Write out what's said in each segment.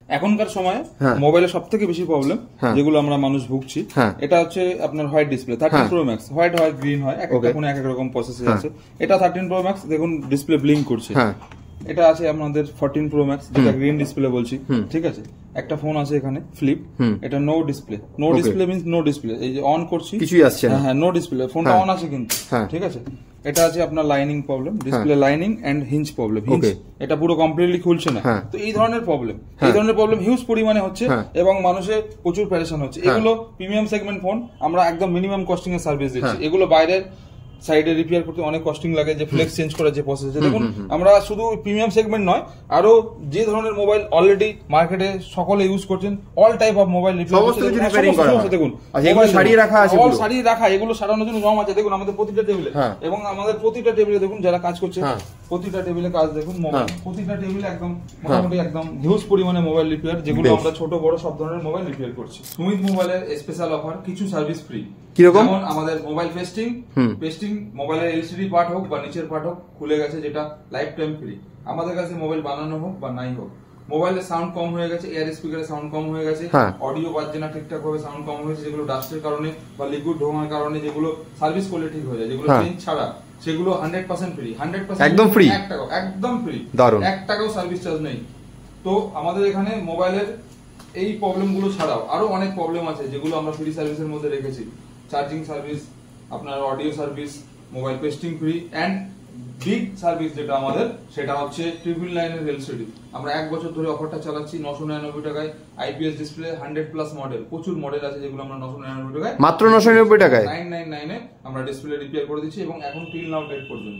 এখনকার সময়ে মোবাইলে সব থেকে বেশি প্রবলেম যেগুলো আমরা মানুষ ভুগছি, এটা হচ্ছে আপনার white display. 13 pro max white হয়, গ্রিন হয়, এক একটা ফোনে এক এক রকম প্রসেসর আছে। এটা 13 প্রো ম্যাক্স, দেখুন ডিসপ্লে ব্লিঙ্ক করছে। এটা আছে আপনাদের 14 প্রো ম্যাক্স, যেটা গ্রিন ডিসপ্লে বলছি, ঠিক আছে। একটা ফোন আছে এখানে ফ্লিপ, এটা no display. No display means no display, এই যে অন করছি কিছুই আসছে না। হ্যাঁ, নো ডিসপ্লে, ফোনটা অন আছে কিন্তু, ঠিক আছে। এটা আছে আপনার lining problem, display lining and hinge problem. Hinge এটা পুরো কমপ্লিটলি খুলছে না। তো এই ধরনের প্রবলেম, হিউজ পরিমাণে হচ্ছে এবং মানুষের প্রচুর প্যারেশান হচ্ছে। এগুলো প্রিমিয়াম সেগমেন্ট ফোন, আমরা একদম মিনিমাম কস্টিং এর সার্ভিস দিচ্ছি। এগুলো বাইরের সাইডে রিপেয়ার করতে অনেক কস্টিং লাগে, যে ফ্লেক্স চেঞ্জ করার যে প্রসেস। দেখুন আমরা শুধু প্রিমিয়াম সেগমেন্ট নয়, আরো যে ধরনের মোবাইল অলরেডি মার্কেটে সকলে ইউজ করছেন, all type of mobile repair দেখুন সারিয়ে রাখা আছে, অল সারিয়ে রাখা, এগুলো সারানোর জন্য রম আছে। দেখুন আমাদের প্রতিটা টেবিলে, এবং আমাদের প্রতিটা টেবিলে দেখুন যারা কাজ করছে, প্রতিটা টেবিলে কাজ দেখুন মোবাইল, প্রতিটা টেবিলে একদম মোটামুটি একদম হিউজ পরিমাণে মোবাইল রিপেয়ার, যেগুলো আমরা ছোট বড় সব ধরনের মোবাইল রিপেয়ার করছি। সুমিত মোবাইলের স্পেশাল অফার, কিছু সার্ভিস ফ্রি। যেমন আমাদের মোবাইল পেস্টিং মোবাইলের এলসিডি পার্ট হোক বা নিচের পার্ট হোক খুলে গেছে, যেটা লাইফ টাইম ফ্রি। আমাদের কাছে মোবাইল বানানো হোক বা নাই হোক, মোবাইলের সাউন্ড কম হয়ে গেছে, এয়ার স্পিকারের সাউন্ড কম হয়ে গেছে, অডিও বাজছে না ঠিকঠাক ভাবে, সাউন্ড কম হয়েছে, যেগুলো ডাস্টের কারণে বা লিকুইড ঢোকার কারণে যেগুলো সার্ভিস করলে ঠিক হয়ে যায়, যেগুলো চেঞ্জ ছাড়া, সেগুলো 100% ফ্রি। 100% একদম ফ্রি, 1 টাকা একদম ফ্রি, 1 টাকাও সার্ভিস চার্জ নেই। তো আমাদের এখানে মোবাইলের এই প্রবলেম গুলো ছাড়াও আরো অনেক প্রবলেম আছে, যেগুলো আমরা ফ্রি সার্ভিসের মধ্যে রেখেছি। চার্জিং সার্ভিস, আপনার audio service, mobile pasting free, and big service যেটা আমাদের, সেটা হচ্ছে 999 এর এলসিডি। আমরা 1 বছর ধরে অফারটা চালাচ্ছি 999 টাকায়। আইপিএস ডিসপ্লে 100+ মডেল, প্রচুর মডেল আছে যেগুলো আমরা 999 টাকায়, মাত্র 999 টাকায় 999 এ আমরা ডিসপ্লে রিপেয়ার করে দিচ্ছি, এবং এখন টিল নাও ডেট পর্যন্ত।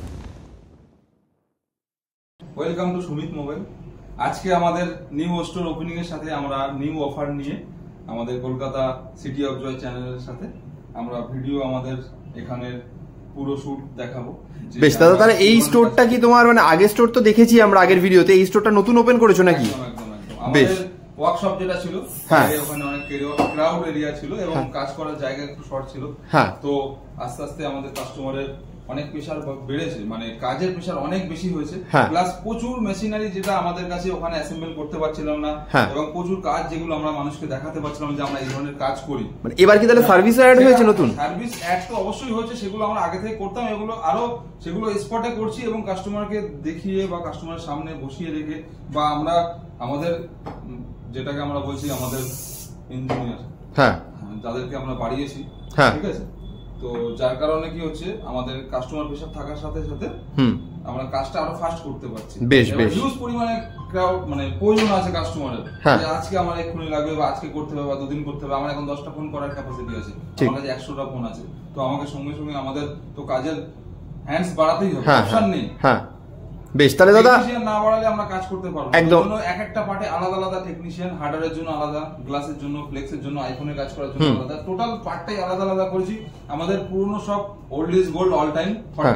Welcome to Sumit mobile. আজকে আমাদের নিউ স্টোর ওপেনিং এর সাথে আমরা নিউ অফার নিয়ে আমাদের কলকাতা সিটি অফ জয় চ্যানেলের সাথে আমরা ভিডিও, আমাদের এখানে পুরো শুট দেখাবো। বেশ দাদা, তাহলে এই স্টোরটা কি তোমার মানে আগের স্টোর তো দেখেছি আমরা আগের ভিডিওতে, এই স্টোরটা নতুন ওপেন করেছো নাকি? বেশ, ওয়ার্কশপ যেটা ছিল ওখানে অনেক ক্রাউড এরিয়া ছিল এবং কাজ করার জায়গা একটু শর্ট ছিল। তো আস্তে আস্তে আমাদের কাস্টমারের অনেক প্রেসার বেড়েছে, মানে কাজের প্রেসার অনেক বেশি হয়েছে, প্লাস প্রচুর মেশিনারি যেটা আমাদের কাছে ওখানে অ্যাসেম্বল করতে পারছিলাম না, এবং প্রচুর কাজ যেগুলো আমরা মানুষকে দেখাতে পারছিলাম যে আমরা এই ধরনের কাজ করি। মানে এবার কি তাহলে সার্ভিস অ্যাড হয়েছে? নতুন সার্ভিস অ্যাড তো অবশ্যই হয়েছে, সেগুলো আমরা আগে থেকে করতাম, এগুলো আরো সেগুলো স্পটে করছি, এবং কাস্টমারকে দেখিয়ে বা কাস্টমারের সামনে বসিয়ে রেখে, বা আমরা আমাদের যেটাকে আমরা বলছি আমাদের ইঞ্জিনিয়ার, যাদেরকে আমরা বাড়িয়েছি, ঠিক আছে। তো যার কারণে কি হচ্ছে, আমাদের কাস্টমার প্রেসার থাকার সাথে সাথে আমরা কাজটা আরো ফাস্ট করতে পারছি। হিউজ পরিমাণে ক্রাউড, মানে প্রয়োজন আছে কাস্টমারের, যে আজকে আমার এক্ষুনি লাগবে, বা আজকে করতে হবে, বা 2 দিন করতে হবে। আমার এখন 10টা ফোন করার ক্যাপাসিটি আছে, আমার কাছে 100টা ফোন আছে। তো আমাকে সঙ্গে সঙ্গে আমাদের তো কাজের হ্যান্ডস বাড়াতেই হবে, অপশন নেই। বেশ, তাহলে দাদা না বাড়ালে আমরা কাজ করতে পারবো একদম। এক একটা পার্টে আলাদা আলাদা টেকনিশিয়ান, হার্ডওয়্যারের জন্য আলাদা, গ্লাসের জন্য, ফ্লেক্সের জন্য, আইফোনের কাজ করার জন্য আলাদা, টোটাল পার্টটাই আলাদা আলাদা করেছি। আমাদের পুরনো সব old is gold, all time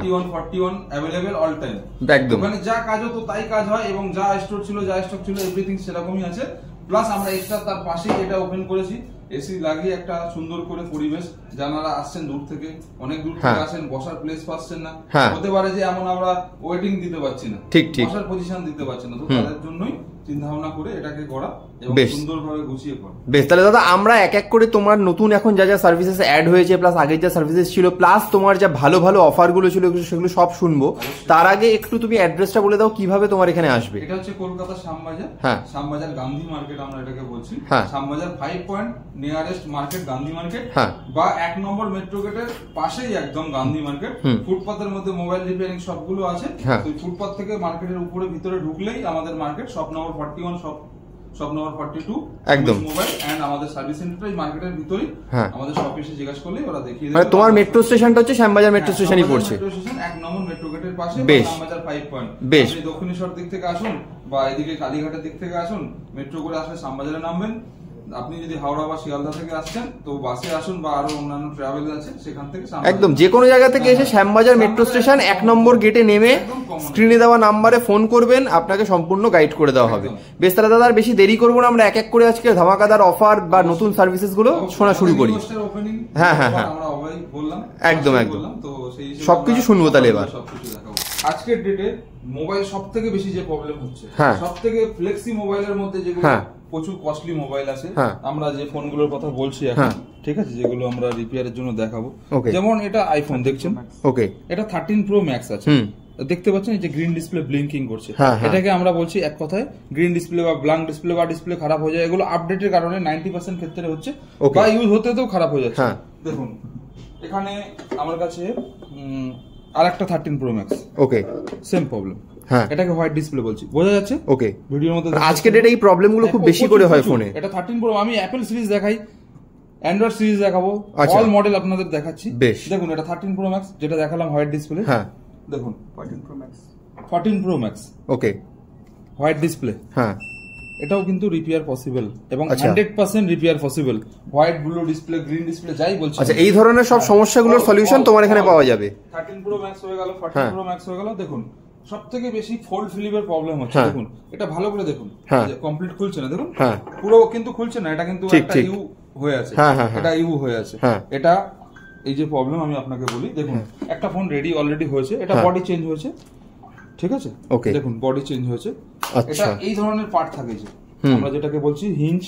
41 available all time. ওখানে যা কাজ হতো তাই কাজ হয়, এবং যা স্টোর ছিল, যা স্টক ছিল, এভরিথিং সেরকমই আছে। প্লাস আমরা এক্সট্রা তার পাশেই এটা ওপেন করেছি, এসি লাগিয়ে একটা সুন্দর করে পরিবেশ। যারা আসছেন দূর থেকে, অনেক দূর থেকে আসেন, বসার প্লেস পাচ্ছেন না, হতে পারে যে এমন আমরা ওয়েটিং দিতে পারছি না, ঠিক বসার পজিশন দিতে পারছি না, তো তাদের জন্যই চিন্তা ভাবনা করে এটাকে করা এবং সুন্দরভাবে গুছিয়ে করা। বেশ, তাহলে দাদা আমরা এক এক করে তোমার নতুন এখন যা যা সার্ভিসেস অ্যাড হয়েছে, প্লাস আগের যা সার্ভিসেস ছিল, প্লাস তোমার যা ভালো ভালো অফার গুলো ছিল, সেগুলো সব শুনবো। তার আগে একটু তুমি অ্যাড্রেসটা বলে দাও, কিভাবে তোমার এখানে আসবে। এটা হচ্ছে কলকাতা শ্যামবাজার, শ্যামবাজার গান্ধী মার্কেট আমরা এটাকে বলছি। Shyambazar 5 point nearest market Gandhi market, বা 1 নম্বর মেট্রো গেটের পাশেই একদম গান্ধী মার্কেট। ফুটপাতের মধ্যে মোবাইল রিপেয়ারিং সবগুলো আছে। তো ফুটপাত থেকে মার্কেটের উপরে ভিতরে ঢুকলেই আমাদের market, shop number 41, shop number 42 একদম মোবাইল, এন্ড আমাদের সার্ভিস সেন্টারটাই মার্কেটের ভিতরেই। আমাদের শপ এসে জিজ্ঞাসা করলেই ওরা দেখিয়ে দেবে। মানে তোমার মেট্রো স্টেশনটা হচ্ছে শ্যামবাজার মেট্রো স্টেশনই পড়ছে, মেট্রো স্টেশন 1 নম্বর মেট্রো গেটের পাশে, শ্যামবাজার 5 পয়েন্ট। বেশ, আপনি দক্ষিণেশ্বর দিক থেকে আসুন বা এদিকে কালীঘাটের দিক থেকে আসুন, মেট্রো করে আসলে শ্যামবাজারে নামবেন। আপনি যদি হাওড়া বা শিয়ালদা থেকে আসছেন তো বাসে আসুন, বা আরো অন্যান্য ট্রাভেল আছে সেখান থেকে একদম যে কোনো জায়গা থেকে এসে শ্যামবাজার মেট্রো স্টেশন 1 নম্বর গেটে নেমে স্ক্রিনে দেওয়া নাম্বারে ফোন করবেন, আপনাকে সম্পূর্ণ গাইড করে দেওয়া হবে। বেশ, তাহলে দাদা আর বেশি দেরি করবো না, আমরা এক এক করে আজকে ধামাকাদার অফার বা নতুন সার্ভিসেস গুলো শোনা শুরু করি। একদম সবকিছু শুনবো তাহলে এবার। আজকের ডেটে মোবাইল সব থেকে বেশি যে প্রবলেম হচ্ছে, সব থেকে ফ্লেক্সি মোবাইলের মধ্যে যেগুলো প্রচুর কস্টলি মোবাইল আছে, আমরা যে ফোনগুলোর কথা বলছি এখন, ঠিক আছে, যেগুলো আমরা রিপেয়ারের জন্য দেখাবো, যেমন এটা আইফোন দেখছেন, ওকে, এটা 13 প্রো ম্যাক্স আছে, দেখতে পাচ্ছেন এই যে গ্রিন ডিসপ্লে ব্লিঙ্কিং করছে, এটাকে আমরা বলছি এক কথায় গ্রিন ডিসপ্লে বা ব্ল্যাঙ্ক ডিসপ্লে বা ডিসপ্লে খারাপ হয়ে যায়, এগুলো আপডেটের কারণে 90% ক্ষেত্রে হচ্ছে, বা ইউজ হতেও খারাপ হয়ে যাচ্ছে। দেখুন এখানে আমার কাছে আরেকটা 13 pro max, okay, same problem, এটাকে হোয়াইট ডিসপ্লে বলছি, বোঝা যাচ্ছে? ওকে, ভিডিওর মধ্যে আজকে ডেটে এই প্রবলেমগুলো খুব বেশি করে হয় ফোনে। এটা 13 প্রো, আমি অ্যাপল সিরিজ দেখাই, অ্যান্ড্রয়েড সিরিজ দেখাবো, অল মডেল আপনাদের দেখাচ্ছি। দেখুন এটা 13 প্রো ম্যাক্স যেটা দেখালাম হোয়াইট ডিসপ্লে, হ্যাঁ দেখুন 14 pro max, okay, white display, হ্যাঁ এটাও কিন্তু রিপেয়ার পসিবল এবং 100% repair possible. White, blue display, green display যাই বলছি, আচ্ছা এই ধরনের সব সমস্যাগুলোর সলিউশন তোমার এখানে পাওয়া যাবে। 13 প্রো ম্যাক্স হয়ে গেল, 14 প্রো ম্যাক্স হয়ে গেল। দেখুন সবথেকে বেশি ফোল্ড ফিলিপের প্রবলেম হচ্ছে, দেখুন এটা ভালো করে দেখুন, কমপ্লিট খুলছে না, দেখুন পুরো কিন্তু খুলছে না, এটা কিন্তু একটা ইউ হয়ে আছে, এটা ইউ হয়ে আছে, এটা এই যে প্রবলেম আমি আপনাকে বলি। দেখুন একটা ফোন রেডি অলরেডি হয়েছে, এটা বডি চেঞ্জ হয়েছে, ঠিক আছে, ওকে, দেখুন বডি চেঞ্জ হয়েছে, এটা এই ধরনের পার্ট থাকে যে আমরা যেটাকে বলছি হিঞ্জ,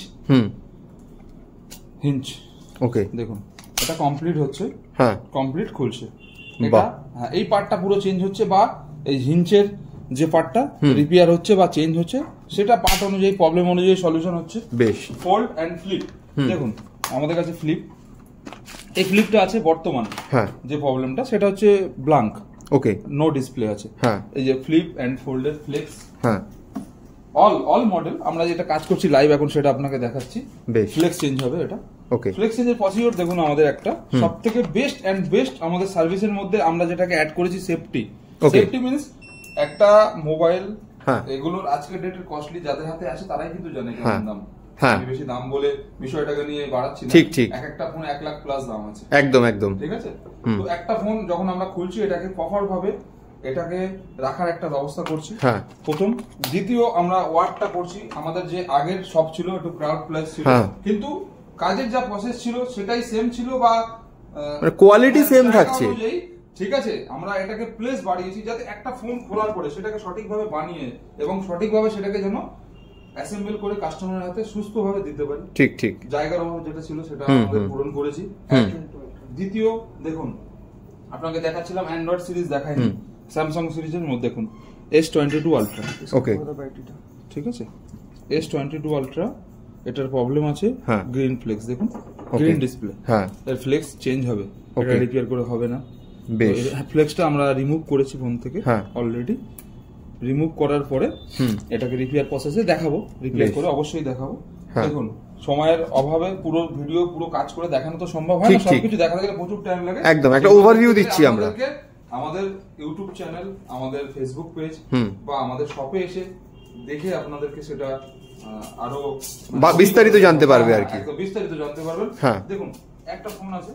হিঞ্জ, ওকে, দেখুন এটা কমপ্লিট হচ্ছে, হ্যাঁ কমপ্লিট খুলছে, এটা হ্যাঁ এই পার্টটা পুরো চেঞ্জ হচ্ছে, বা এই হিঞ্চের যে পার্টটা রিপেয়ার হচ্ছে বা চেঞ্জ হচ্ছে, সেটা পার্ট অনুযায়ী প্রবলেম অনুযায়ী সলিউশন হচ্ছে। বেশ, ফোল্ড এন্ড ফ্লিপ, দেখুন আমাদের কাছে ফ্লিপ, এই ফ্লিপটা আছে বর্তমান, হ্যাঁ যে প্রবলেমটা সেটা হচ্ছে ব্ল্যাঙ্ক, ওকে, নো ডিসপ্লে আছে, হ্যাঁ এই যে ফ্লিপ এন্ড ফোল্ডের ফ্লেক্স, হ্যাঁ অল মডেল আমরা যেটা কাজ করছি লাইভ এখন সেটা আপনাকে দেখাচ্ছি। ফ্লেক্স চেঞ্জ হবে এটা, ওকে, ফ্লেক্স চেঞ্জের প্রসিডিউর দেখুন আমাদের একটা সবথেকে বেস্ট এন্ড বেস্ট আমাদের সার্ভিসের মধ্যে আমরা যেটাকে অ্যাড করেছি সেফটি। সেফটি মিন্স একটা মোবাইল, এগুলোর আজকের ডেটের কস্টলি যাদের হাতে আছে তারাই কিন্তু জানে কেমন দাম, বেশি দাম বলে বিষয়টাকে নিয়ে বাড়াচ্ছি না, ঠিক ঠিক, এক একটা ফোন 1 লাখ প্লাস দাম আছে, একদম একদম, ঠিক আছে। তো একটা ফোন যখন আমরা খুলছি এটাকে প্রপার ভাবে এটাকে রাখার একটা ব্যবস্থা করছি, হ্যাঁ প্রথম। দ্বিতীয় আমরা ওয়ার্কটা করছি, আমাদের যে আগের শপ ছিল একটু ক্রাউড প্লেস ছিল, কিন্তু কাজের যা প্রসেস ছিল সেটাই সেম ছিল, বা কোয়ালিটি সেম থাকছে, ঠিক আছে। আমরা এটাকে প্লেস বাড়িয়েছি যাতে একটা ফোন খোলার পরে সেটাকে সঠিকভাবে বানিয়ে এবং সঠিকভাবে সেটাকে যেন অ্যাসেম্বল করে কাস্টমারের হাতে সুস্থভাবে দিতে পারি, ঠিক ঠিক, জায়গার অভাব যেটা ছিল সেটা আমাদের পূরণ করেছি। দ্বিতীয় দেখুন আপনাকে দেখাচ্ছিলাম অ্যান্ড্রয়েড সিরিজ দেখাইনি, স্যামসাং সিরিজের মধ্যে দেখুন S22 আলট্রা, ওকে, ঠিক আছে, S22 আলট্রা, এটার প্রবলেম আছে গ্রিন ফ্লেক্স, দেখুন গ্রিন ডিসপ্লে, হ্যাঁ এর ফ্লেক্স চেঞ্জ হবে, এটা রিপেয়ার করে হবে না। বেশ, ফ্লেক্সটা আমরা রিমুভ করেছি ফোন থেকে অলরেডি, রিমুভ করার পরে এটাকে রিপেয়ার প্রসেসে দেখাবো, রিপেয়ার করে অবশ্যই দেখাবো। দেখুন সময়ের অভাবে পুরো ভিডিও পুরো কাজ করে দেখানো তো সম্ভব হয় না, সবকিছু দেখাতে গেলে প্রচুর টাইম লাগে, একদম একটা ওভারভিউ দিচ্ছি আমরা। আমাদের ইউটিউব চ্যানেল, আমাদের ফেসবুক পেজ বা আমাদের শপে এসে দেখে আপনাদেরকে সেটা আরো বিস্তারিত জানতে পারবে, আর কি বিস্তারিত জানতে পারবেন। দেখুন একটা ফোন আছে,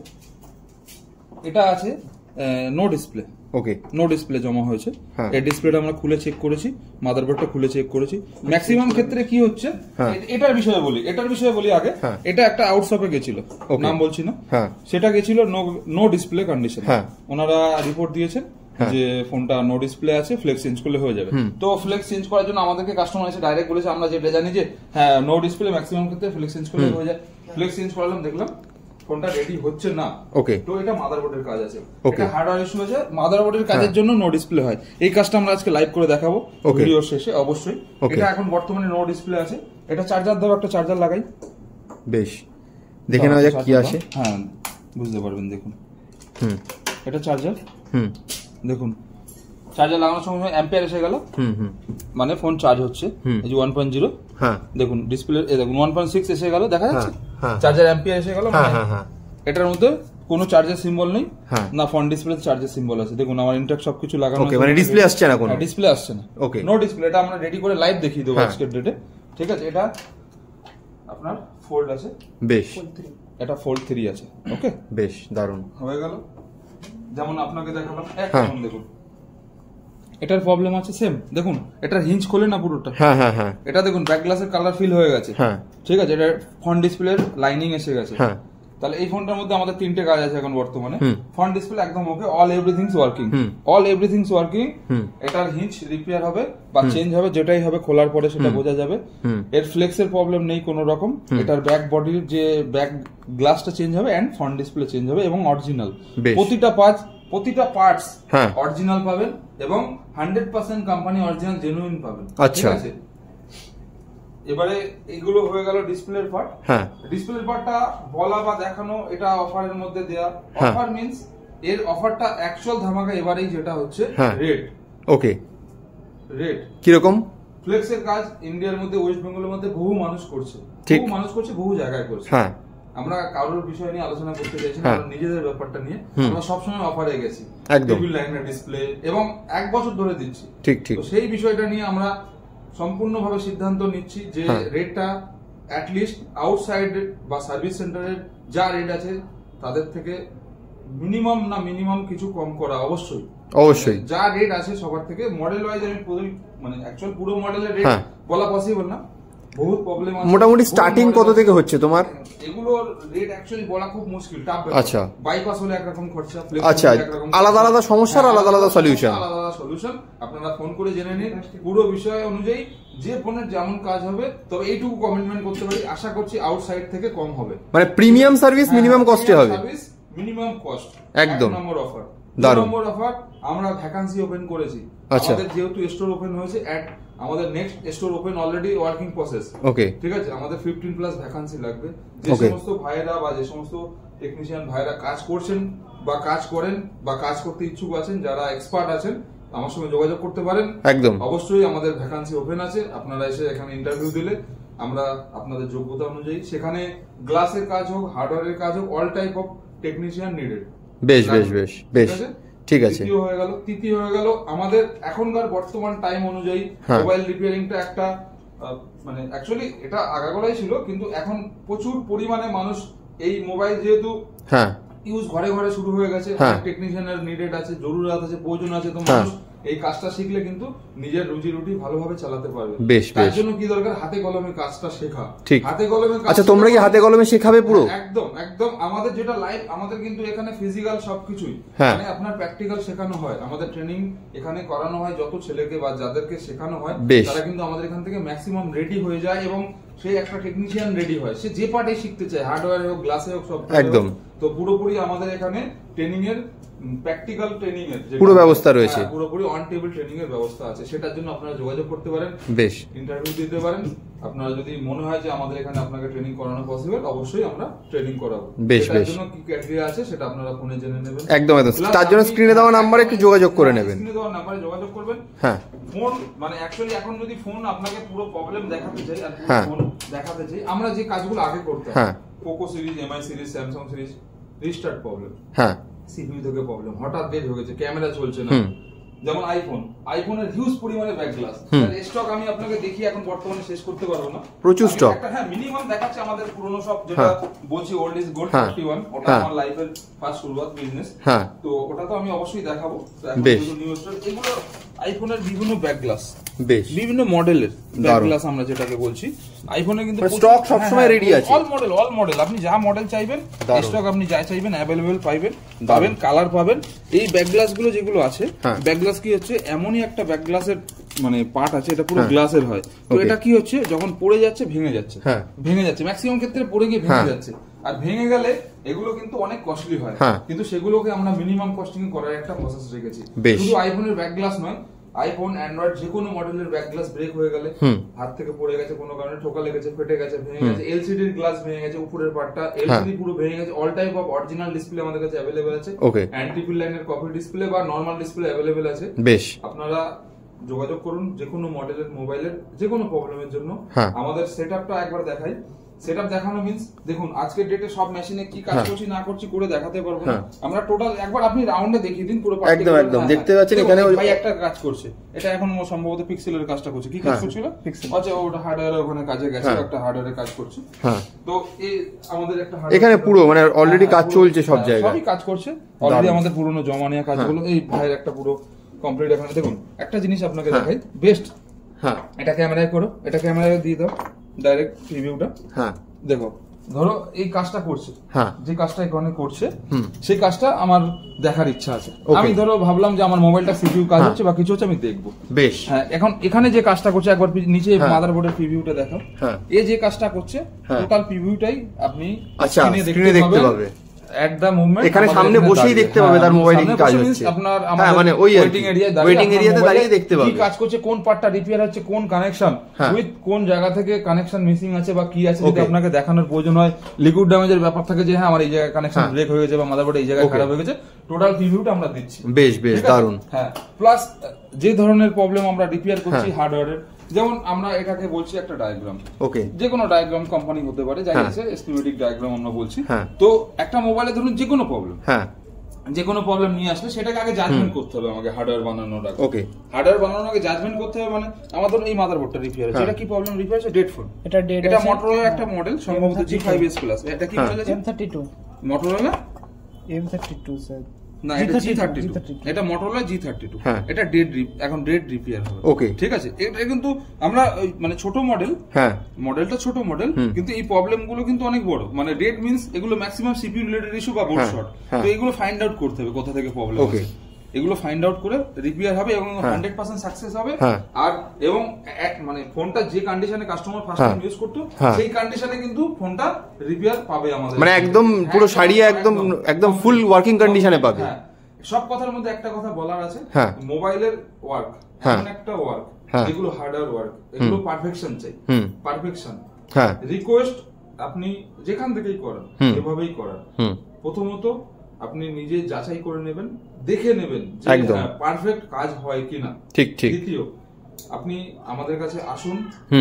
এটা আছে no display, okay, no display জমা হয়েছে, এই ডিসপ্লেটা আমরা খুলে চেক করেছি, মাদারবোর্ডটা খুলে চেক করেছি। ম্যাক্সিমাম ক্ষেত্রে কি হচ্ছে, এটার বিষয়ে বলি আগে, এটা একটা আউটশপে গেছিল, নাম বলছি না, সেটা গেছিল নো ডিসপ্লে কন্ডিশন, ওনারা রিপোর্ট দিয়েছেন যে ফোনটা নো ডিসপ্লে আছে, ফ্লেক্স চেঞ্জ করলে হয়ে যাবে। তো ফ্লেক্স চেঞ্জ করার জন্য আমাদেরকে কাস্টমার এসে ডাইরেক্ট বলেছে, আমরা যেটা জানি যে হ্যাঁ নো ডিসপ্লে ম্যাক্সিমাম ক্ষেত্রে ফ্লেক্স চেঞ্জ করলে হয়ে যায়। ফ্লেক্স চেঞ্জ করালাম, দেখলাম ফোনটা রেডি হচ্ছে না, ওকে, তো এটা মাদারবোর্ডের কাজ আছে, এটা হার্ডওয়্যার ইস্যু আছে, মাদারবোর্ডের কাজের জন্য নো ডিসপ্লে হয়। এই কাজটা আমরা আজকে লাইভ করে দেখাবো ভিডিওর শেষে অবশ্যই। এটা এখন বর্তমানে নো ডিসপ্লে আছে, এটা চার্জার দাও, একটা চার্জার লাগাই, বেশ দেখে নেওয়া যাক কি আছে, হ্যাঁ বুঝতে পারবেন। দেখুন এটা চার্জার, দেখুন চার্জার লাগানোর সময় অ্যাম্পিয়ার এসে গেল, মানে ফোন চার্জ হচ্ছে, এই যে 1.0, দেখুন ডিসপ্লে দেখুন 1.6 এসে গেল, দেখা যাচ্ছে চার্জার অ্যাম্পিয়ার এসে গেল, এটার মধ্যে কোনো চার্জার সিম্বল নেই, না ফোন ডিসপ্লে চার্জার সিম্বল আছে। দেখুন আমার ইনটেক সবকিছু লাগানো, ওকে, মানে ডিসপ্লে আসছে না, কোনো ডিসপ্লে আসছে না, ওকে, নো ডিসপ্লে। এটা আমরা রেডি করে লাইভ দেখিয়ে দেবো আজকের ডেটে, ঠিক আছে। এটা আপনার ফোল্ড আছে, বেশ, এটা ফোল্ড 3 আছে, ওকে, বেশ দারুণ হয়ে গেল। যেমন আপনাকে দেখালাম, এখন দেখুন এটার প্রবলেম আছে সেম, দেখুন এটার হিঞ্জ খোলে না পুরোটা, এটা দেখুন ব্যাক গ্লাসের কালার ফিল হয়ে গেছে, ঠিক আছে, এটা ফ্রন্ট ডিসপ্লের লাইনিং এসে গেছে, তাহলে এই ফোনটার মধ্যে আমাদের 3টে কাজ আছে এখন বর্তমানে। ফ্রন্ট ডিসপ্লে একদম okay, all everythings working, all everythings working. এটার হিঞ্চ রিপেয়ার হবে বা চেঞ্জ হবে, যেটাই হবে খোলার পরে সেটা বোঝা যাবে। এর ফ্লেক্সের প্রবলেম নেই কোনো রকম। এটার ব্যাক বডির যে ব্যাক গ্লাসটা চেঞ্জ হবে এন্ড ফ্রন্ট ডিসপ্লে চেঞ্জ হবে এবং অরিজিনাল প্রতিটা পার্টস অরিজিনাল পাবেন এবং 100% কোম্পানি অরিজিনাল জেনুইন পাবেন। ঠিক আছে, এবারে এইগুলো হয়ে গেল ডিসপ্লের পার্ট। ডিসপ্লের পার্টটা বলা বা দেখানো, এটা অফারের মধ্যে দেয়া। অফার মিন্স এর অফারটা অ্যাকচুয়াল ধামাকা এবারেই যেটা হচ্ছে রেট। ওকে, রেট কিরকম? ফ্লেক্সের কাজ ইন্ডিয়ার মধ্যে, ওয়েস্ট বেঙ্গলের মধ্যে বহু মানুষ করছে, বহু জায়গায় করছে। আমরা কারোর বিষয় নিয়ে আলোচনা করতে চাইছি না, নিজেদের ব্যাপারটা নিয়ে আমরা সবসময় অফারে গেছি, টেবিল লাইনের ডিসপ্লে এবং 1 বছর ধরে দিচ্ছি। ঠিক ঠিক, তো সেই বিষয়টা নিয়ে আমরা সম্পূর্ণভাবে সিদ্ধান্ত নিচ্ছি যে রেটটা অ্যাটলিস্ট আউটসাইড বা সার্ভিস সেন্টারের যা রেট আছে তাদের থেকে মিনিমাম কিছু কম করা। অবশ্যই যা রেট আছে সবার থেকে মডেল ওয়াইজ আমি মানে অ্যাকচুয়াল পুরো মডেলের রেট বলা পসিবল না, বহুত প্রবলেম আছে। মোটামুটি স্টার্টিং কত থেকে হচ্ছে তোমার? এগুলোর রেট অ্যাকচুয়ালি বলা খুব মুশকিল, টাফ। আচ্ছা, বাইপাস হলে একরকম খরচা, আচ্ছা, আলাদা আলাদা সমস্যার আলাদা আলাদা সলিউশন। আপনারা ফোন করে জেনে নিন পুরো বিষয় অনুযায়ী যে ফোনের যেমন কাজ হবে। তবে এইটুকু কমিটমেন্ট করতে পারি, আশা করছি আউটসাইড থেকে কম হবে, মানে প্রিমিয়াম সার্ভিস মিনিমাম কস্টে হবে। মিনিমাম কস্ট একদম। নম্বর অফার, নম্বর অফার আমরা ভ্যাকান্সি ওপেন করেছি। আমাদের যেহেতু স্টোর ওপেন হয়েছে, আমাদের next store open already working process. Okay, ঠিক আছে, আমাদের 15+ ভ্যাকান্সি লাগবে। যে সমস্ত ভাইরা বা যে সমস্ত টেকনিশিয়ান ভাইরা কাজ করছেন বা কাজ করেন বা কাজ করতে ইচ্ছুক আছেন, যারা এক্সপার্ট আছেন, আমার সঙ্গে যোগাযোগ করতে পারেন। একদম, অবশ্যই আমাদের ভ্যাকান্সি ওপেন আছে। আপনারা এসে এখানে ইন্টারভিউ দিলে আমরা আপনাদের যোগ্যতা অনুযায়ী সেখানে গ্লাসের কাজ হোক, হার্ডওয়্যারের কাজ হোক, all type of technician needed. বেশ বেশ বেশ বেশ, ঠিক আছে। তৃতীয় হয়ে গেল আমাদের এখনকার বর্তমান টাইম অনুযায়ী মোবাইল রিপেয়ারিংটা একটা মানে অ্যাকচুয়ালি এটা আগাগোড়াই ছিল, কিন্তু এখন প্রচুর পরিমাণে মানুষ এই মোবাইল যেহেতু ইউজ ঘরে ঘরে শুরু হয়ে গেছে, টেকনিশিয়ানের নিডেড আছে, জরুরত আছে, প্রয়োজন আছে। তো মানুষ এই কাজটা শিখলে কিন্তু নিজের রুজি রুটি ভালোভাবে চালাতে পারবে। তার জন্য কি দরকার? হাতে কলমে কাজটা শেখা। হাতে কলমে। আচ্ছা, তোমরা কি হাতে কলমে শেখাবে পুরো? একদম একদম। আমাদের যেটা লাইভ, আমাদের কিন্তু এখানে ফিজিক্যাল সবকিছুই, মানে আপনার প্র্যাকটিক্যাল শেখানো হয়। আমাদের ট্রেনিং এখানে করানো হয়। যত ছেলেকে বা যাদেরকে শেখানো হয় তারা কিন্তু আমাদের এখান থেকে ম্যাক্সিমাম রেডি হয়ে যায় এবং সেই একটা টেকনিশিয়ান রেডি হয়, সে যে পার্টে শিখতে চায়, হার্ডওয়্যার হোক, গ্লাসে হোক, সব একদম। তো পুরোপুরি আমাদের এখানে ট্রেনিং এর, প্র্যাকটিক্যাল ট্রেনিং এর পুরো ব্যবস্থা রয়েছে, পুরোপুরি অন টেবিল ট্রেনিং এর ব্যবস্থা আছে। সেটার জন্য আপনারা যোগাযোগ করতে পারেন, বেশ ইন্টারভিউ দিতে পারেন। আপনারা যদি মনে হয় যে আমাদের এখানে আপনাকে ট্রেনিং করানো পসিবল, অবশ্যই আমরা ট্রেনিং করাবো। বেশ বেশ, জন্য কি ক্রাইটেরিয়া আছে সেটা আপনারা ফোনে জেনে নেবেন। একদম একদম। তার জন্য স্ক্রিনে দেওয়া নাম্বারে একটু যোগাযোগ করে নেবেন। স্ক্রিনে দেওয়া নাম্বারে যোগাযোগ করবেন। হ্যাঁ, ফোন মানে অ্যাকচুয়ালি এখন যদি ফোন আপনাকে পুরো প্রবলেম দেখাতে চাই আর ফোন দেখাতে চাই, আমরা যে কাজগুলো আগে করতাম, Poco series, MI series, Samsung series, restart problem, হ্যাঁ সিপিইউ থেকে প্রবলেম, হঠাৎ ডেট হয়ে গেছে, ক্যামেরা চলছে না। যেমন আইফোনের হিউজ পরিমাণে ব্যাক গ্লাস স্টক আমি আপনাকে দেখি এখন বর্তমানে শেষ করতে পারবো না, প্রচুর স্টক। হ্যাঁ, মিনিমাম দেখাচ্ছে আমাদের পুরনো সব, যেটা বলছি ওল্ড ইজ গোল্ড 51, ওটা আমার লাইফের ফার্স্ট শুরুয়াত বিজনেস। তো ওটা তো আমি অবশ্যই দেখাবো। নিউ স্টক এগুলো আইফোনের বিভিন্ন ব্যাক গ্লাস, বিভিন্ন মডেলের ব্যাক গ্লাস আমরা যেটাকে বলছি। আইফোনে কিন্তু স্টক সব সময় রেডি আছে, অল মডেল আপনি যা মডেল চাইবেন, স্টক আপনি যা চাইবেন অ্যাভেলেবল পাবেন, কালার পাবেন। এই ব্যাক গ্লাস গুলো যেগুলো আছে, ব্যাক গ্লাস কি হচ্ছে, এমনই একটা ব্যাক গ্লাসের মানে পার্ট আছে, এটা পুরো গ্লাসের হয়। তো এটা কি হচ্ছে, যখন পড়ে যাচ্ছে ভেঙে যাচ্ছে, ম্যাক্সিমাম ক্ষেত্রে পড়ে গিয়ে ভেঙে যাচ্ছে। আর ভেঙে গেলে এগুলো কিন্তু অনেক কস্টলি হয়, কিন্তু সেগুলোকে আমরা মিনিমাম কস্টিং করার একটা প্রসেস রেখেছি। শুধু আইফোনের ব্যাক গ্লাস নয়, আইফোন, অ্যান্ড্রয়েড যে কোনো মডেলের ব্যাক গ্লাস ব্রেক হয়ে গেলে, হাত থেকে পড়ে গেছে, কোনো কারণে ঠোকা লেগেছে, ফেটে গেছে, ভেঙে গেছে, এলসিডি এর গ্লাস ভেঙে গেছে, উপরের পার্টটা এলসিডি পুরো ভেঙে গেছে, all type of original display আমাদের কাছে अवेलेबल আছে। অ্যান্টিপিল লাইনের কপি ডিসপ্লে বা নরমাল ডিসপ্লে अवेलेबल আছে। বেশ, আপনারা যোগাযোগ করুন যে কোনো মডেলের মোবাইলের যে কোনো প্রবলেমের জন্য। আমাদের সেটআপটা একবার দেখাই। সেটআপ দেখানো মিন্স, দেখুন আজকের ডেটে সব মেশিনে কি কাজ করছি না করছি করে দেখাতে পারবো না আমরা। টোটাল একবার আপনি রাউন্ডে দেখিয়ে দিন পুরো। একদম একদম, দেখতে পাচ্ছেন এখানে ভাই একটা কাজ করছে, এটা এখন সম্ভবত পিক্সেলের কাজটা করছে। কি কাজ করছিল? আচ্ছা, ওটা হার্ডওয়্যার ওখানে কাজে গেছে, একটা হার্ডওয়্যারে কাজ করছে। তো এই আমাদের একটা এখানে পুরো মানে অলরেডি কাজ চলছে, সব জায়গায় সবই কাজ করছে অলরেডি। আমাদের পুরনো জমা নেওয়া কাজগুলো এই ভাইয়ের একটা পুরো কমপ্লিট। এখানে দেখুন একটা জিনিস আপনাকে দেখাই, বেস্ট। হ্যাঁ, এটা ক্যামেরায় করো, এটা ক্যামেরায় দিয়ে দাও ডাইরেক্ট রিভিউটা। হ্যাঁ, দেখো ধরো এই কাজটা করছে, যে কাজটা এখানে করছে সেই কাজটা আমার দেখার ইচ্ছা আছে। আমি ধরো ভাবলাম যে আমার মোবাইলটা সিপিইউ কাজ হচ্ছে বা কিছু হচ্ছে, আমি দেখবো। বেশ, হ্যাঁ, এখন এখানে যে কাজটা করছে একবার নিচে মাদারবোর্ডের প্রিভিউটা দেখো। এই যে কাজটা করছে টোটাল প্রিভিউটাই আপনি স্ক্রিনে দেখতে পাবে। একদম মুভমেন্ট এখানে সামনে বসেই দেখতে পাবে তার মোবাইলে কি কাজ হচ্ছে। আপনার মানে ওই ওয়েটিং এরিয়াতে দাঁড়িয়ে দেখতে পাবে কি কাজ করছে, কোন পার্টটা রিপেয়ার হচ্ছে, কোন কানেকশন উইথ কোন জায়গা থেকে কানেকশন মিসিং আছে বা কি আছে, যদি আপনাকে দেখানোর প্রয়োজন হয়, লিকুইড ড্যামেজের ব্যাপার থাকে যে হ্যাঁ আমার এই জায়গায় কানেকশন ব্রেক হয়ে গেছে বা মাদারবোর্ডে এই জায়গায় খারাপ হয়ে গেছে, টোটাল রিভিউটা আমরা দিচ্ছি। বেশ বেশ দারুন। হ্যাঁ, প্লাস যে ধরনের প্রবলেম আমরা রিপেয়ার করছি হার্ডওয়্যারের, যেমন আমরা এটাকে বলছি একটা ডায়াগ্রাম, ওকে, যে কোনো ডায়াগ্রাম কোম্পানি হতে পারে, যাই আছে এস্টিমেটিক ডায়াগ্রাম আমরা বলছি। তো একটা মোবাইলে ধরুন যে কোনো প্রবলেম, যে কোনো প্রবলেম নিয়ে আসলে সেটাকে আগে জাজমেন্ট করতে হবে আমাকে হার্ডওয়্যার বানানোর আগে। ওকে, হার্ডওয়্যার বানানোর আগে জাজমেন্ট করতে হবে, মানে আমাদের এই মাদারবোর্ডটা রিপেয়ার হচ্ছে, এটা কি প্রবলেম রিপেয়ার হচ্ছে, ডেড ফোন, এটা মোটরোলার একটা মডেল সম্ভবত G5s প্লাস, এটা কি মডেল আছে? M32 মোটরোলা M32 স্যার, না এটা G32, এটা মোটরোলা G32, এটা এখন ডেড রিপেয়ার হবে। ওকে, ঠিক আছে, এটা কিন্তু আমরা মানে ছোট মডেল, মডেলটা ছোট মডেল, কিন্তু এই প্রবলেম গুলো কিন্তু অনেক বড়, মানে ডেড মিন্স এগুলো ম্যাক্সিমাম সিপিইউ রিলেটেড ইস্যু বা বোর্ড শর্ট, তো এগুলো ফাইন্ড আউট করতে হবে কোথা থেকে প্রবলেম আছে, এগুলো ফাইন্ড আউট করে রিপেয়ার হবে এবং 100% সাকসেস হবে। আর এবং মানে ফোনটা যে কন্ডিশনে কাস্টমার ফার্স্ট টাইম ইউজ করতো সেই কন্ডিশনে কিন্তু ফোনটা রিপেয়ার পাবে আমাদের, মানে একদম পুরো সারিয়ে একদম ফুল ওয়ার্কিং কন্ডিশনে পাবে। সব কথার মধ্যে একটা কথা বলার আছে, মোবাইলের ওয়ার্ক এমন একটা ওয়ার্ক যেগুলো হার্ডওয়্যার ওয়ার্ক, এগুলো পারফেকশন চাই, পারফেকশন। রিকোয়েস্ট আপনি যেখান থেকেই করেন এভাবেই করার, প্রথমত আপনি নিজে যাচাই করে নেবেন, দেখে নেবেন যে পারফেক্ট কাজ হয় কিনা। ঠিক ঠিক। দ্বিতীয়, আপনি আমাদের কাছে আসুন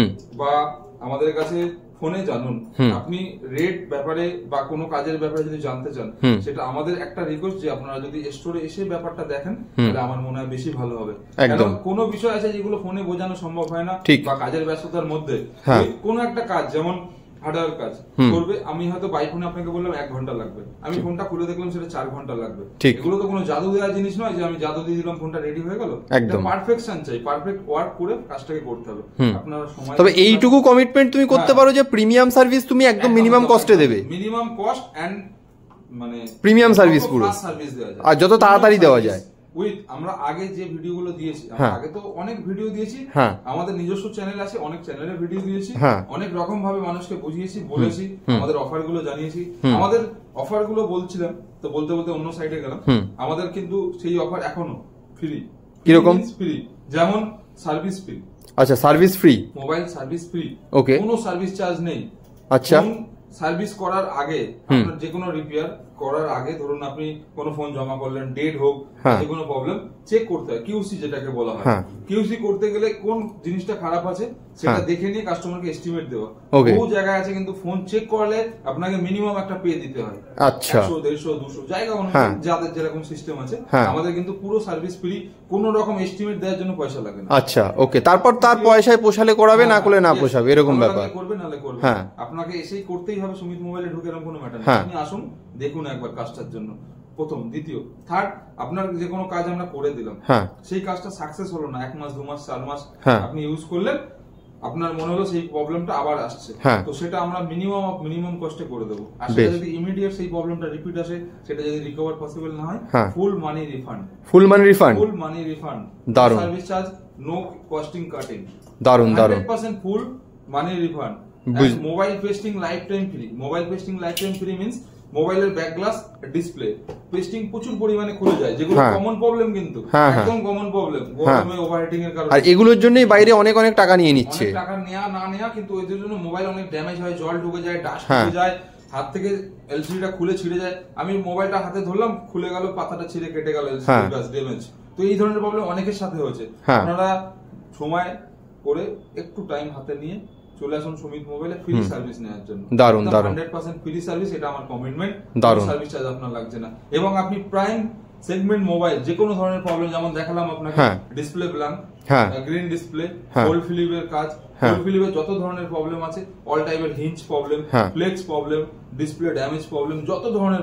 বা আমাদের কাছে ফোনে জানুন, আপনি রেট ব্যাপারে বা কোনো কাজের ব্যাপারে যদি জানতে চান, সেটা আমাদের একটা রিকোয়েস্ট যে আপনারা যদি স্টোরে এসে ব্যাপারটা দেখেন তাহলে আমার মনে হয় বেশি ভালো হবে। কারণ কোনো বিষয় আছে যেগুলো ফোনে বোঝানো সম্ভব হয় না, বা কাজের ব্যস্ততার মধ্যে কোনো একটা কাজ যেমন হার্ডওয়্যার কাজ করবে, আমি হয়তো বাই ফোনে আপনাকে বললাম 1 ঘন্টা লাগবে, আমি ফোনটা খুলে দেখলাম সেটা 4 ঘন্টা লাগবে। এগুলো তো কোনো জাদু দেওয়ার জিনিস নয় যে আমি জাদু দিয়ে দিলাম ফোনটা রেডি হয়ে গেল। পারফেকশন চাই, পারফেক্ট ওয়ার্ক করে কাজটাকে করতে হবে। আপনার সময়, তবে এইটুকু কমিটমেন্ট তুমি করতে পারো যে প্রিমিয়াম সার্ভিস তুমি একদম মিনিমাম কস্টে দেবে, মিনিমাম কস্ট এন্ড মানে প্রিমিয়াম সার্ভিস পুরো, সার্ভিস দেওয়া যায় আর যত তাড়াতাড়ি দেওয়া যায়। উইথ আমরা আগে যে ভিডিওগুলো দিয়েছি, আগে তো অনেক ভিডিও দিয়েছি, আমাদের নিজস্ব চ্যানেল আছে, অনেক চ্যানেলে ভিডিও দিয়েছি, অনেক রকম ভাবে মানুষকে বুঝিয়েছি, বলেছি, আমাদের অফার গুলো জানিয়েছি। আমাদের অফার গুলো বলছিলাম তো বলতে বলতে অন্য সাইডে গেলাম, আমাদের কিন্তু সেই অফার এখনো ফ্রি। কিরকম ফ্রি? যেমন সার্ভিস ফ্রি। আচ্ছা, service free, mobile service free, okay, কোনো সার্ভিস চার্জ নেই। আচ্ছা, সার্ভিস করার আগে, আপনার যে কোনো রিপেয়ার করার আগে, ধরুন আপনি কোনো ফোন জমা করলেন, ডেড হোক, যে কোনো প্রবলেম চেক করতে হয়, কিউসি যেটাকে বলা হয়। কিউসি করতে গেলে কোন জিনিসটা খারাপ আছে সেটা দেখে নিয়ে কাস্টমারকে এস্টিমেট দেওয়া। বহু জায়গায় আছে কিন্তু ফোন চেক করলে আপনাকে মিনিমাম একটা পে দিতে হয়, আচ্ছা 100, 150, 200 জায়গা অনুযায়ী যাদের যেরকম সিস্টেম আছে। আমাদের কিন্তু পুরো সার্ভিস ফ্রি, কোন রকম এস্টিমেট দেওয়ার জন্য পয়সা লাগে না। আচ্ছা, ওকে, তারপর তার পয়সায় পোষালে করাবে, না করলে না পোষাবে, এরকম ব্যাপার। করবে নালে করবে, আপনাকে এসেই করতেই হবে। সুমিত মোবাইলে ঢুকে এরকম কোনো ম্যাটার নেই, আপনি আসুন দেখুন একবার কাজটার জন্য, প্রথম। দ্বিতীয়, থার্ড, আপনার যে কোনো কাজ আমরা করে দিলাম, সেই কাজটা সাকসেস হলো না, 1 মাস 2 মাস 4 মাস আপনি ইউজ করলেন, আপনার মনে হলো সেই প্রবলেমটা আবার আসছে, তো সেটা আমরা মিনিমাম কস্টে করে দেবো। আর সেটা যদি ইমিডিয়েট সেই প্রবলেমটা রিপিট আসে, সেটা যদি রিকভার পসিবল না হয়, full money refund. Full money refund, full money refund, দারুন। Service charge, no costing cutting, দারুন দারুন, 100% full money refund. Mobile pasting lifetime free. Mobile pasting lifetime free means মোবাইলের back glass, display pasting প্রচুর পরিমাণে খুলে যায়, যেগুলো common problem, কিন্তু একদম কমন প্রবলেম, গরমে ওভারহিটিং এর কারণে। আর এগুলোর জন্যই বাইরে অনেক টাকা নিয়ে নিচ্ছে, টাকা নেওয়া না নেওয়া, কিন্তু এদের জন্য মোবাইল অনেক ড্যামেজ হয়, জল ঢুকে যায়, ডাস্ট ঢুকে যায়, হাত থেকে এলসিডিটা খুলে ছিঁড়ে যায়। আমি মোবাইলটা হাতে ধরলাম, খুলে গেল, পাতাটা ছিঁড়ে কেটে গেল, এলসিডি ব্যাস ড্যামেজ। তো এই ধরনের প্রবলেম অনেকের সাথে হয়েছে। আপনারা সময় করে একটু টাইম হাতে নিয়ে চলে আসুন সুমিত মোবাইলে ফ্রি সার্ভিস নেওয়ার জন্য। দারুন দারুন, 100% ফ্রি সার্ভিস, এটা আমার কমিটমেন্ট। দারুন, সার্ভিস চার্জ আপনার লাগছে না। এবং আপনি প্রাইম সেগমেন্ট মোবাইল যে কোনো ধরনের প্রবলেম, যেমন দেখালাম আপনাকে display blank, green display, gold ফিলিপের কাজ, গোল্ড ফিলিপের যত ধরনের প্রবলেম আছে, অল টাইপের hinge problem, flex problem, display damage problem, যত ধরনের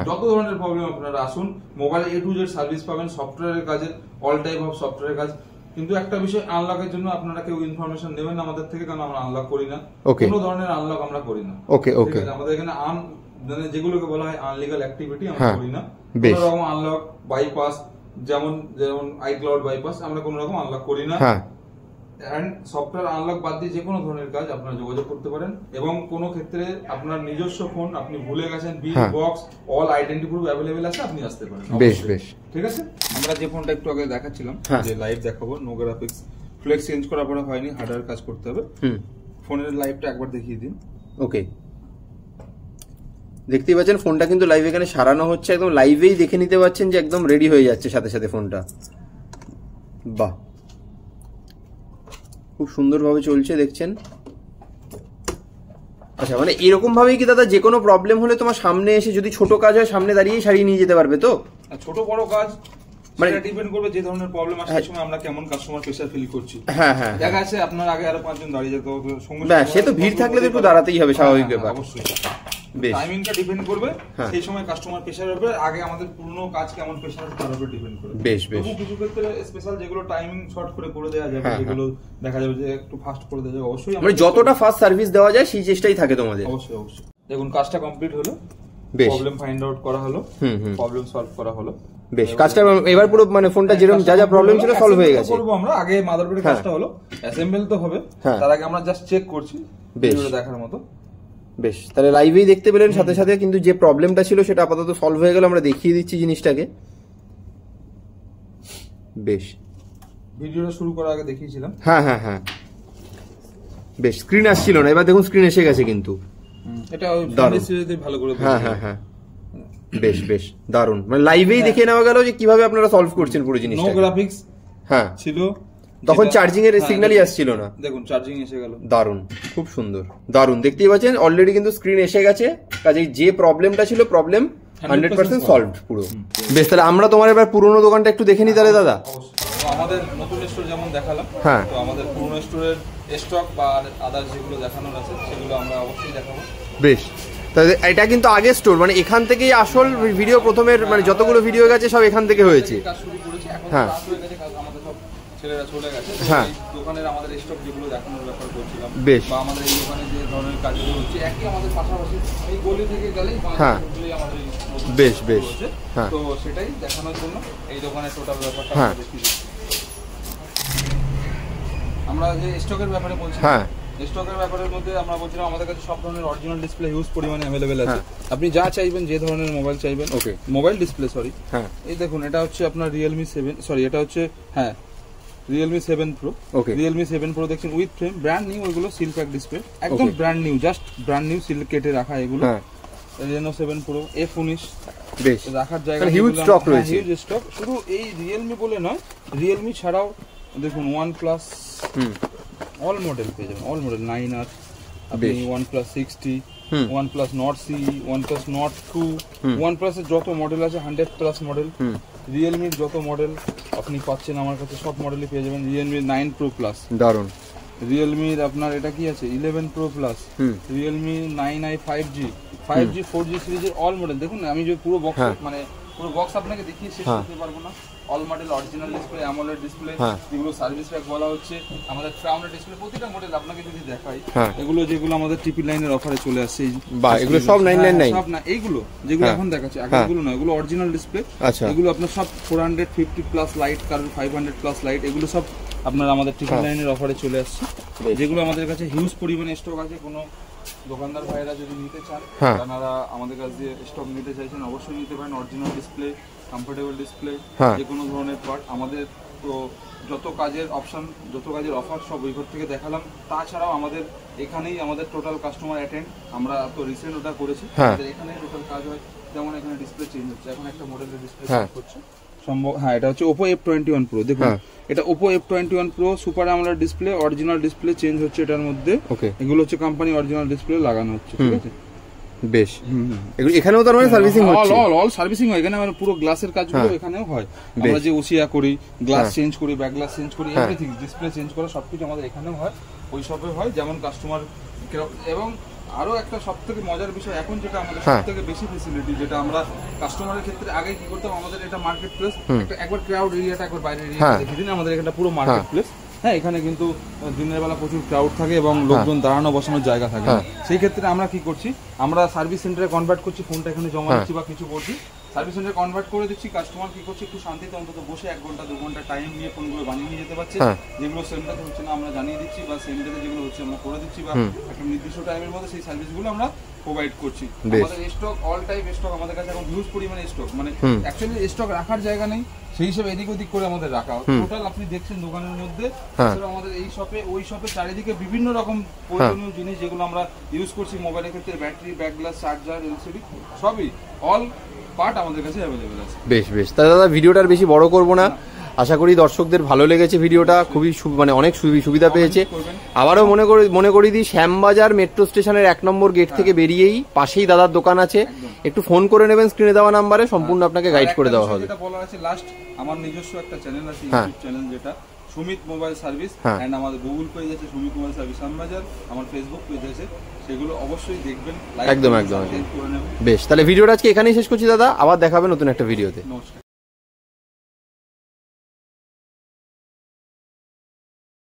প্রবলেম আপনারা আসুন। Mobile A to Z service পাবেন, সফটওয়্যারের কাজে, অল টাইপ অফ সফটওয়্যারের কাজ, কিন্তু একটা বিষয়, আনলকের জন্য আপনারা কেউ ইনফরমেশন নেবেন আমাদের থেকে, কারণ আমরা আনলক করি না, ওকে, কোনো ধরনের আনলক আমরা করি না। ওকে ওকে, আমাদের এখানে মানে যেগুলোকে বলা হয় আনলিগাল অ্যাক্টিভিটি আমরা করি না। কোনো রকম আনলক বাইপাস, যেমন আইক্লাউড বাইপাস আমরা কোনো রকম আনলক করি না। এন্ড সফটওয়্যার আনলক বাদ দিয়ে যে কোনো ধরনের কাজ আপনারা যোগাযোগ করতে পারেন, এবং কোনো ক্ষেত্রে আপনার নিজস্ব ফোন আপনি ভুলে গেছেন, bill box all identity proof available আছে, আপনি আসতে পারেন। বেশ বেশ, ঠিক আছে। আমরা যে ফোনটা একটু আগে দেখাচ্ছিলাম, যে লাইভ দেখাবো, নো গ্রাফিক্স, ফ্লেক্স চেঞ্জ করার পরে হয়নি, হার্ডওয়্যার কাজ করতে হবে। ফোনের লাইভটা একবার দেখিয়ে দিন। ওকে, দেখতেই পাচ্ছেন ফোনটা কিন্তু লাইভ এখানে সারানো হচ্ছে, একদম লাইভেই দেখে নিতে পাচ্ছেন যে একদম রেডি হয়ে যাচ্ছে সাথে সাথে ফোনটা। বাহ, খুব সুন্দরভাবে চলছে দেখছেন। আচ্ছা, মানে এরকম ভাবেই কি দাদা যে কোনো প্রবলেম হলে তোমার সামনে এসে, যদি ছোট কাজ হয় সামনে দাঁড়িয়ে সারিয়ে নিয়ে যেতে পারবে তো? ছোট বড় কাজ মানে ডিপেন্ড করবে যে ধরনের প্রবলেম আসে, সেই সময় আমরা কেমন কাস্টমার প্রেসার ফিল করছি। হ্যাঁ হ্যাঁ, দেখা আছে আপনার আগে আরো 5 জন দাঁড়িয়ে যেত, সে তো ভিড় থাকলে তো একটু দাঁড়াতেই হবে, স্বাভাবিক ব্যাপার। অবশ্যই টাইমিংটা ডিপেন্ড করবে সেই সময় কাস্টমার প্রেসারের উপর, আগে আমাদের পুরনো কাজ কেমন প্রেসার তার উপর ডিপেন্ড করবে। বেশ বেশ, কিছু ক্ষেত্রে স্পেশাল যেগুলো টাইমিং শর্ট করে দেওয়া যাবে, যেগুলো দেখা যাবে যে একটু ফাস্ট করে দেওয়া যাবে, অবশ্যই মানে যতটা ফাস্ট সার্ভিস দেওয়া যায় সেই চেষ্টাই থাকে তোমাদের। অবশ্যই অবশ্যই। দেখুন কাজটা কমপ্লিট হলো, প্রবলেম ফাইন্ড আউট করা হলো, প্রবলেম সলভ করা হলো। বেশ, কাজটা এবার পুরো মানে ফোনটা যেরকম যা যা প্রবলেম ছিল সলভ হয়ে গেছে। করব আমরা, আগে মাদারবোর্ডের কাজটা হলো, অ্যাসেম্বল তো হবে, তার আগে আমরা জাস্ট চেক করছি ভিডিওটা দেখার মতো। বেশ, তাহলে লাইভেই দেখতে পেলেন সাথে সাথে, কিন্তু যে প্রবলেমটা ছিল সেটা আপাতত সলভ হয়ে গেল, আমরা দেখিয়ে দিচ্ছি জিনিসটাকে। বেশ, ভিডিওটা শুরু করার আগে দেখিয়েছিলাম। হ্যাঁ হ্যাঁ হ্যাঁ, বেশ, স্ক্রিন আসছিল না, এবার দেখুন স্ক্রিন এসে গেছে কিন্তু। এটা ভালো করে, হ্যাঁ হ্যাঁ হ্যাঁ, বেশ বেশ দারুণ, মানে লাইভেই দেখে নেওয়া গেল যে কিভাবে আপনারা সলভ করছেন পুরো জিনিসটা। নো গ্রাফিক্স হ্যাঁ ছিল, তখন চার্জিং এর সিগন্যালই আসছিল না। দেখুন চার্জিং এসে গেল, দারুণ, খুব সুন্দর, দারুণ। দেখতেই পাচ্ছেন অলরেডি কিন্তু স্ক্রিন এসে গেছে, কাজেই যে প্রবলেমটা ছিল প্রবলেম 100% সলভড পুরো। বেশ, তাহলে আমরা তোমার এবার পুরোনো দোকানটা একটু দেখে নিই তাহলে দাদা। আমাদের নতুন স্টোর যেমন দেখালাম, তো আমাদের পুরনো স্টোরের স্টক বা আদার যেগুলো দেখানোর আছে সেগুলো আমরা অবশ্যই দেখাবো। বেশ, তাহলে এটা কিন্তু আগে স্টোর, মানে এখান থেকেই আসল ভিডিও প্রথমের, মানে যতগুলো ভিডিও গেছে সব এখান থেকে হয়েছে। হ্যাঁ, ছেলেরা চলে গেছে, দোকানের আমাদের স্টক যেগুলো দেখানোর ব্যাপার করছিলাম, বেশ, বা আমাদের এই দোকানে যে ধরনের কাজগুলো হচ্ছে একই আমাদের পাশাপাশি এই গলি থেকে গেলেই আমাদের বেশ বেশ, তো সেটাই দেখানোর জন্য এই দোকানের টোটাল ব্যাপারটা আমরা যে স্টকের ব্যাপারে বলছি। স্টকের ব্যাপারের মধ্যে আমরা বলছিলাম আমাদের কাছে সব ধরনের অরিজিনাল ডিসপ্লে হিউজ পরিমাণে अवेलेबल আছে। আপনি যা চাইবেন, যে ধরনের মোবাইল চাইবেন, মোবাইল ডিসপ্লে এই দেখুন, এটা হচ্ছে আপনার Realme 7, এটা হচ্ছে Realme 7 Pro। Realme 7 Pro দেখছেন উইথ ফ্রেম, ব্র্যান্ড নিউ, ওইগুলো সিল প্যাক ডিসপ্লে, একদম brand new, just brand new, seal কেটে রাখা এগুলো। Reno 7 Pro F19 বেশ, রাখার জায়গা হিউজ স্টক রয়েছে, হিউজ স্টক। শুধু এই Realme বলে নয়, Realme ছাড়াও দেখুন OnePlus অল মডেল পেয়ে যাবেন, অল মডেল 9R, আপনি OnePlus 60, OnePlus Nord C, OnePlus Nord 2, OnePlus এর যত মডেল আছে 100+ মডেল, Realme এর যত মডেল আপনি পাচ্ছেন আমার কাছে সব মডেলই পেয়ে যাবেন। Realme 9 Pro Plus দারুন, Realme এর আপনার এটা কি আছে 11 Pro Plus, Realme 9i 5G 4G সিরিজের অল মডেল। দেখুন আমি যে পুরো বক্স, মানে পুরো বক্স আপনাকে দেখিয়ে শেষ করতে পারবো না। All model original display, AMOLED display, যেগুলো সার্ভিস প্যাক বলা হচ্ছে, আমাদের ক্রাউনের ডিসপ্লে, প্রতিটা মডেল আপনাকে যদি দেখাই, এগুলো যেগুলো আমাদের ট্রিপল লাইনের অফারে চলে আসছে, এগুলো সব 999, সব না, এইগুলো যেগুলো এখন দেখাচ্ছে আগে এগুলো না, এগুলো অরিজিনাল ডিসপ্লে। এগুলো আপনার সব 450+ লাইট, কারণ 500+ লাইট, এগুলো সব আপনার আমাদের ট্রিপল লাইনের অফারে চলে আসছে, যেগুলো আমাদের কাছে হিউজ পরিমাণে স্টক আছে। কোনো দোকানদার ভাইরা যদি নিতে চান, আপনারা আমাদের কাছে যে স্টক নিতে চাইছেন অবশ্যই নিতে পারেন। অরিজিনাল ডিসপ্লে, কমফোর্টেবল ডিসপ্লে, যে কোনো ধরনের পার্ট আমাদের, তো যত কাজের অপশন, যত কাজের অফার সব ওই ঘর থেকে দেখালাম। তাছাড়াও আমাদের এখানেই আমাদের টোটাল কাস্টমার অ্যাটেন্ড, আমরা তো রিসেন্ট ওটা করেছি, আমাদের এখানেই টোটাল কাজ হয়। যেমন এখানে ডিসপ্লে চেঞ্জ হচ্ছে, এখন একটা মডেলের ডিসপ্লে চেঞ্জ হচ্ছে সম্ভব। এটা হচ্ছে Oppo F21 Pro, দেখুন এটা Oppo F21 Pro super AMOLED display, original display change হচ্ছে এটার মধ্যে। এগুলো হচ্ছে কোম্পানি অরিজিনাল ডিসপ্লে লাগানো হচ্ছে, ঠিক আছে। বেশ, এখানেও তার মানে সার্ভিসিং হচ্ছে, অল সার্ভিসিং হয় এখানে, মানে পুরো গ্লাসের কাজগুলো এখানেও হয়। আমরা যে ওসিয়া করি, গ্লাস চেঞ্জ করি, ব্যাক গ্লাস চেঞ্জ করি, এভরিথিং, ডিসপ্লে চেঞ্জ করা সবকিছু আমাদের এখানেও হয়, ওই সবে হয়, যেমন কাস্টমার। এবং আরো একটা সবথেকে মজার বিষয় এখন যেটা আমাদের সবথেকে বেশি ফ্যাসিলিটি, যেটা আমরা কাস্টমারের ক্ষেত্রে আগে কি করতাম, আমাদের এটা মার্কেট প্লেস, একবার ক্রাউড এরিয়াটা একবার বাইরের এরিয়াটা দেখে দিন, আমাদের এখানটা পুরো মার্কেট প্লেস। হ্যাঁ, এখানে কিন্তু দিনের বেলা প্রচুর ক্রাউড থাকে এবং লোকজন দাঁড়ানো বসানোর জায়গা থাকে। সেই ক্ষেত্রে আমরা কি করছি, আমরা সার্ভিস সেন্টারে কনভার্ট করছি, ফোনটা এখানে জমা দিচ্ছি বা কিছু করছি, সার্ভিস সেন্টারে কনভার্ট করে দিচ্ছি। কাস্টমার কি করছে, একটু শান্তিতে অন্তত বসে 1 ঘন্টা 2 ঘন্টা টাইম নিয়ে ফোনগুলো বানিয়ে নিয়ে যেতে পারছে। যেগুলো সেন্টারে হচ্ছে না আমরা জানিয়ে দিচ্ছি, বা সেন্টারে যেগুলো হচ্ছে আমরা করে দিচ্ছি, বা একটা নির্দিষ্ট টাইমের মধ্যে সেই সার্ভিসগুলো আমরা প্রোভাইড করছি। আমাদের স্টক অল টাইপ স্টক আমাদের কাছে এখন হিউজ পরিমাণে স্টক, মানে অ্যাকচুয়ালি স্টক রাখার জায়গা নেই, সেই হিসেবে এদিক ওদিক করে আমাদের রাখা। টোটাল আপনি দেখছেন দোকানের মধ্যে আমাদের এই শপে ওই শপে চারিদিকে বিভিন্ন রকম প্রয়োজনীয় জিনিস যেগুলো আমরা ইউজ করছি মোবাইলের ক্ষেত্রে, battery, back glass, charger, LCD সবই অল পার্ট আমাদের কাছে অ্যাভেলেবেল আছে। বেশ বেশ, তাহলে দাদা ভিডিওটা আর বেশি বড় করব না, আশা করি দর্শকদের ভালো লেগেছে ভিডিওটা, খুবই মানে অনেক সুবিধা পেয়েছে। আবারও মনে করি দিই, শ্যামবাজার মেট্রো স্টেশনের 1 নম্বর গেট থেকে বেরিয়েই পাশেই দাদার দোকান আছে, একটু ফোন করে নেবেন স্ক্রিনে দেওয়া নাম্বারে, সম্পূর্ণ আপনাকে গাইড করে দেওয়া হবে। যেটা বলার আছে লাস্ট, আমার নিজস্ব একটা চ্যানেল আছে, ইউটিউব চ্যানেল, যেটা সুমিত মোবাইল সার্ভিস, এন্ড আমাদের গুগল পেজ আছে সুমিত মোবাইল সার্ভিস শ্যামবাজার, আমার ফেসবুক পেজ আছে, সেগুলো অবশ্যই দেখবেন। একদম। বেশ, তাহলে ভিডিওটা আজকে এখানেই শেষ করছি দাদা, আবার দেখাবেন নতুন একটা ভিডিওতে। নমস্কার।